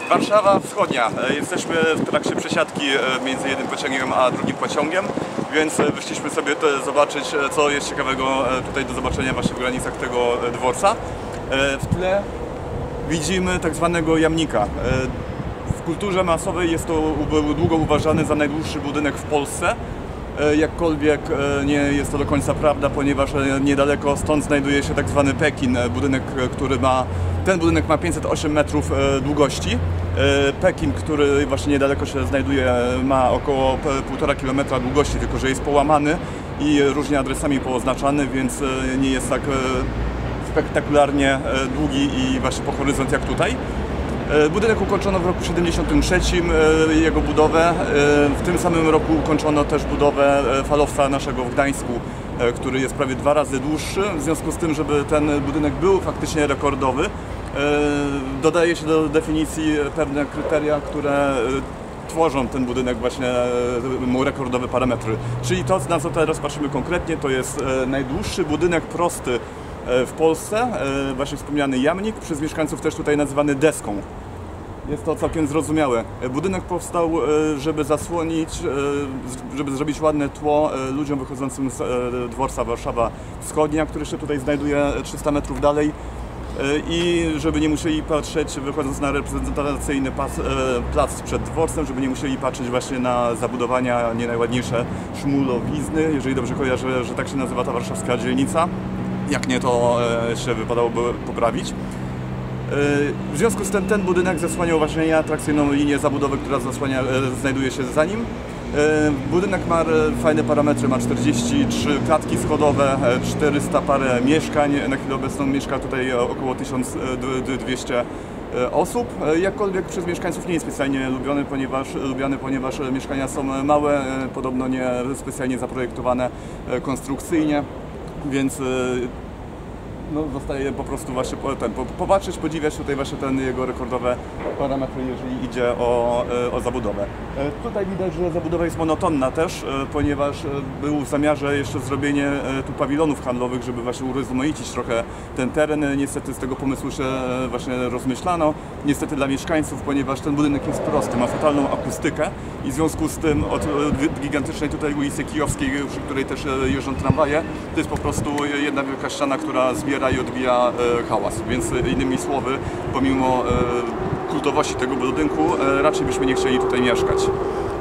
Warszawa Wschodnia. Jesteśmy w trakcie przesiadki między jednym pociągiem a drugim pociągiem, więc wyszliśmy sobie zobaczyć, co jest ciekawego tutaj do zobaczenia właśnie w granicach tego dworca. W tle widzimy tak zwanego jamnika. W kulturze masowej jest to długo uważany za najdłuższy budynek w Polsce. Jakkolwiek nie jest to do końca prawda, ponieważ niedaleko stąd znajduje się tak zwany Pekin, budynek, ten budynek ma 508 metrów długości. Pekin, który właśnie niedaleko się znajduje, ma około 1,5 km długości, tylko że jest połamany i różnie adresami pooznaczany, więc nie jest tak spektakularnie długi i właśnie po horyzont jak tutaj. Budynek ukończono w roku 1973, jego budowę. W tym samym roku ukończono też budowę falowca naszego w Gdańsku, który jest prawie 2 razy dłuższy. W związku z tym, żeby ten budynek był faktycznie rekordowy, dodaje się do definicji pewne kryteria, które tworzą ten budynek właśnie mu rekordowe parametry. Czyli to, na co teraz patrzymy konkretnie, to jest najdłuższy budynek prosty w Polsce, właśnie wspomniany jamnik, przez mieszkańców też tutaj nazywany deską. Jest to całkiem zrozumiałe. Budynek powstał, żeby zasłonić, żeby zrobić ładne tło ludziom wychodzącym z dworca Warszawa Wschodnia, który się tutaj znajduje 300 metrów dalej, i żeby nie musieli patrzeć, wychodząc na reprezentacyjny plac przed dworcem, żeby nie musieli patrzeć właśnie na zabudowania, nie najładniejsze szmulowizny, jeżeli dobrze kojarzę, że tak się nazywa ta warszawska dzielnica. Jak nie, to się wypadałoby poprawić. W związku z tym ten budynek zasłaniał właśnie nieatrakcyjną linię zabudowy, która znajduje się za nim. Budynek ma fajne parametry, ma 43 klatki schodowe, 400 parę mieszkań. Na chwilę obecną mieszka tutaj około 1200 osób. Jakkolwiek przez mieszkańców nie jest specjalnie lubiony, ponieważ mieszkania są małe, podobno nie specjalnie zaprojektowane konstrukcyjnie. Więc no, zostaje po prostu właśnie popatrzeć, podziwiać tutaj właśnie jego rekordowe parametry, jeżeli idzie o zabudowę. Tutaj widać, że zabudowa jest monotonna też, ponieważ był w zamiarze jeszcze zrobienie tu pawilonów handlowych, żeby właśnie urozmaicić trochę ten teren. Niestety z tego pomysłu się właśnie rozmyślano. Niestety dla mieszkańców, ponieważ ten budynek jest prosty, ma fatalną akustykę i w związku z tym od gigantycznej tutaj ulicy Kijowskiej, przy której też jeżdżą tramwaje, to jest po prostu jedna wielka ściana, która zbiera i odbija hałas, więc innymi słowy, pomimo kultowości tego budynku, raczej byśmy nie chcieli tutaj mieszkać.